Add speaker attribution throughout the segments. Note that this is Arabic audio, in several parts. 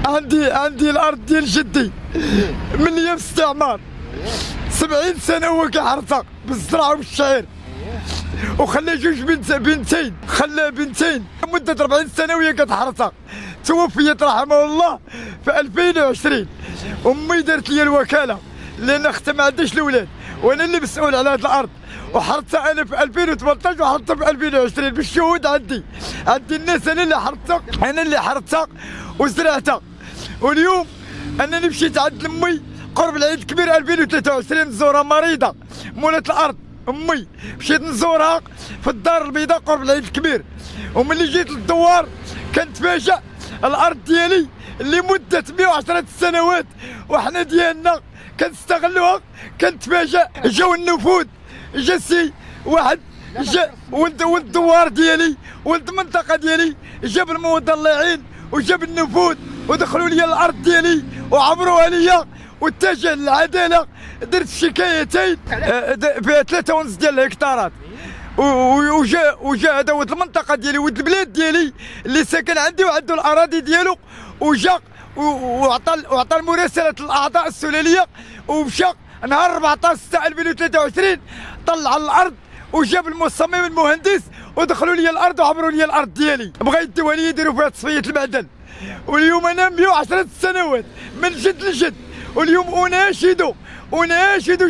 Speaker 1: عندي الارض ديال جدي من ايام الاستعمار. 70 سنه هو كيحرثها بالزرع وبالشعير، وخلى جوج بنتين، خلى بنتين مده 40 سنه وهي كتحرثها. توفيت رحمه الله في 2020. امي دارت لي الوكاله لان اختي ما عندهاش الاولاد، وانا اللي مسؤول على هذه الارض، وحرثتها انا في 2018 وحرثتها في 2020 بالشهود. عندي الناس، انا اللي حرثتها وزرعتها. واليوم انني مشيت عند امي قرب العيد الكبير 2023 نزورها مريضه مولات الارض. امي مشيت نزورها في الدار البيضاء قرب العيد الكبير، وملي جيت للدوار كنتفاجأ الارض ديالي اللي مده 110 سنوات وحنا ديالنا كنستغلوها. كنتفاجأ جاو النفوذ، جا سي واحد، جا ولد الدوار ديالي، ولد المنطقه ديالي، جاب الموظف الله يعين وجاب النفوذ ودخلوا لي الارض ديالي وعبروها ليا، واتجه للعداله. درت شكايتين فيها 3.5 ديال الهكتارات، وجا هذا ولد المنطقه ديالي، ولد البلاد ديالي اللي ساكن عندي وعنده الاراضي ديالو، وجا وعطى المراسله الاعضاء السلاليه، ومشى نهار 14/6/2023 طلع الارض وجاب المصمم المهندس ودخلوا لي الارض وعبروا لي الارض ديالي. بغا يديوها لي يديروا فيها تصفيه المعدن. واليوم انا 110 سنوات من جد لجد، واليوم اناشد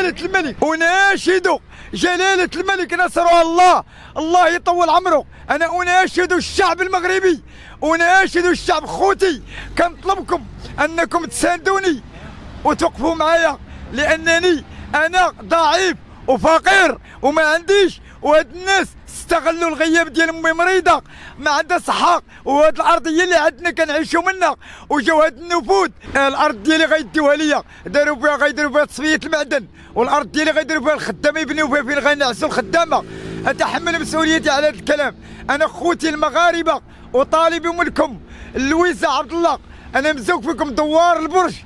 Speaker 1: جلاله الملك نصره الله يطول عمره. انا اناشد الشعب المغربي، اناشد الشعب خوتي، كنطلبكم انكم تساندوني وتوقفوا معايا، لانني انا ضعيف وفقير وما عنديش، وهاد الناس استغلوا الغياب ديال امي مريضه ما عندها صحه، وهاد الارض هي اللي عندنا كنعيشوا منها، وجاو هاد النفوذ. الارض ديالي غيديوها ليا، غيديروا فيها تصفيه المعدن، والارض ديالي غيديروا فيها الخدامه، يبنيو فيها فين غينعسوا الخدامه. اتحمل مسؤوليتي على هذا الكلام. انا خوتي المغاربه وطالب منكم لويزا عبد الله، انا مزوق فيكم دوار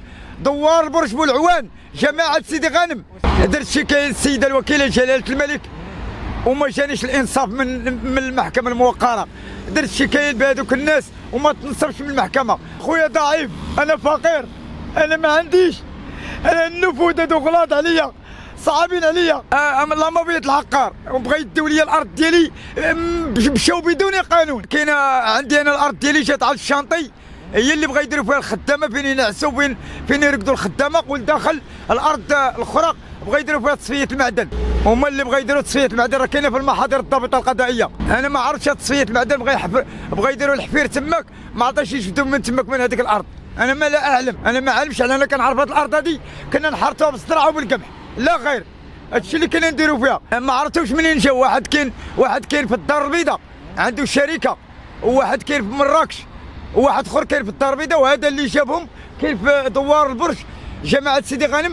Speaker 1: البرج بولعوان جماعه سيدي غانم. درت شكايه للسيده الوكيله جلاله الملك وما جانيش الانصاف من المحكمه الموقره. درت شكايه بهذوك الناس وما تنصفش من المحكمه. خويا ضعيف، انا فقير، انا ما عنديش، انا النفوذ هذو غلاط عليا، صعبين عليا. لامابيه العقار وبغا يديو لي الارض ديالي، مشاو بدون قانون. كاينه عندي انا الارض ديالي جات على الشانطي، هي اللي بغا يديروا فيها الخدامه، فين ينعسوا فين يرقدوا الخدامه، والداخل الارض الاخرى بغا يديروا فيها تصفيه المعدن. هما اللي بغا يديروا تصفيه المعدن، راه كاينه في المحاضر الضابطه القضائيه. انا ما عرفتش تصفيه المعدن، بغا يديروا الحفير تماك، ما عطاش يشدوا من تماك من هذيك الارض. انا ما لا اعلم، انا ما عالمش، انا كنعرف هذه الارض هذه كنا نحرثوها بالزرعه وبالقمح لا غير. هادشي اللي كنا نديروا فيها. ما عرفتوش منين جاو. واحد كاين في الدار البيضاء عنده شركه، وواحد كاين في مراكش، وواحد اخر كاين في الدار البيضاء، وهذا اللي جابهم كاين في دوار البرج جماعه سيدي غانم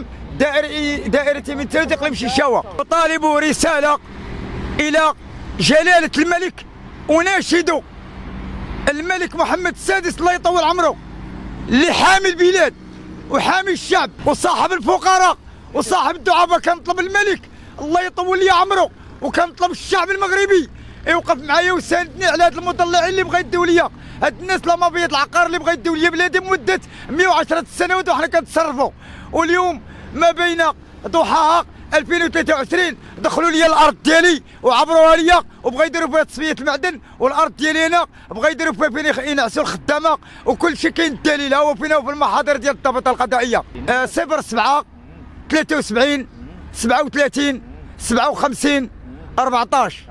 Speaker 1: دائرة من ثلاث اقليم شيشاوه. اطالب رساله الى جلاله الملك، اناشد الملك محمد السادس الله يطول عمره، اللي حامي البلاد وحامي الشعب وصاحب الفقراء وصاحب الدعابه. كنطلب الملك الله يطول لي عمره، وكنطلب الشعب المغربي يوقف معايا ويساندني على هاد المطلعين اللي بغا يديو ليا، هاد الناس لامابيه العقار اللي بغا يديو ليا بلادي مده 110 سنوات وحنا كنتصرفوا. واليوم ما بين ضحاها 2023 دخلوا لي الارض ديالي وعبروها ليا، وبغا يديروا فيها تصفيه المعدن، والارض ديالي انا بغا يديروا فيها فين ينعسوا الخدامه، وكل شيء كاين الدليل ها هو فينا وفي المحاضر ديال الضابطه القضائيه. 07 73 37 57 14.